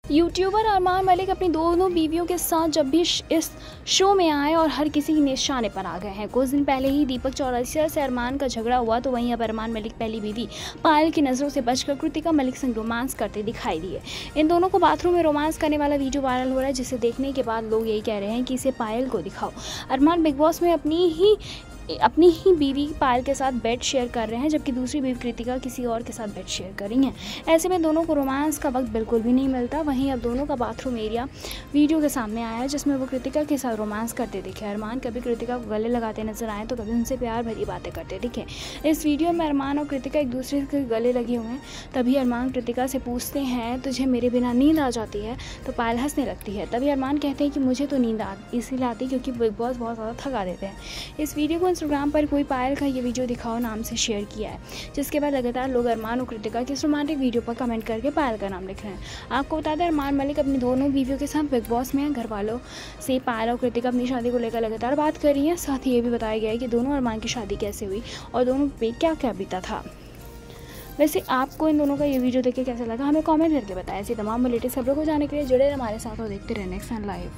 YouTuber Armaan Malik अपनी दोनों बीवियों के साथ जब भी इस शो में आए और हर किसी के निशाने पर आ गए हैं। कुछ दिन पहले ही दीपक चौरसिया से अरमान का झगड़ा हुआ, तो वहीं अब अरमान मलिक पहली बीवी पायल की नज़रों से बचकर कृतिका मलिक संग रोमांस करते दिखाई दिए। इन दोनों को बाथरूम में रोमांस करने वाला वीडियो वायरल हो रहा है, जिसे देखने के बाद लोग यही कह रहे हैं कि इसे पायल को दिखाओ। अरमान बिग बॉस में अपनी ही बीवी पायल के साथ बेड शेयर कर रहे हैं, जबकि दूसरी बीवी कृतिका किसी और के साथ बेड शेयर कर रही हैं। ऐसे में दोनों को रोमांस का वक्त बिल्कुल भी नहीं मिलता। वहीं अब दोनों का बाथरूम एरिया वीडियो के सामने आया है, जिसमें वो कृतिका के साथ रोमांस करते दिखे। अरमान कभी कृतिका को गले लगाते नजर आए, तो कभी उनसे प्यार भरी बातें करते दिखे। इस वीडियो में अरमान और कृतिका एक दूसरे के गले लगे हुए हैं। तभी अरमान कृतिका से पूछते हैं, तुझे मेरे बिना नींद आ जाती है? तो पायल हंसने लगती है। तभी अरमान कहते हैं कि मुझे तो नींद इसीलिए आती क्योंकि बिग बॉस बहुत ज़्यादा थका देते हैं। इस वीडियो को इंस्टाग्राम पर कोई पायल का ये वीडियो दिखाओ नाम से शेयर किया है, जिसके बाद लगातार लोग अरमान और कृतिका की इस रोमांटिक वीडियो पर कमेंट करके पायल का नाम लिख रहे हैं। आपको बता दें, अरमान मलिक अपनी दोनों बीवियों के साथ बिग बॉस में घर वालों से पायल और कृतिका अपनी शादी को लेकर लगातार बात कर रही हैं। साथ ही ये भी बताया गया है कि दोनों अरमान की शादी कैसे हुई और दोनों पे क्या क्या बीता था। वैसे आपको इन दोनों का ये वीडियो देख के कैसा लगा, हमें कमेंट करके बताएं। ऐसी तमाम लेटेस्ट खबरों को जानने के लिए जुड़े रहे हमारे साथ और देखते रहे नेक्स्ट लाइव।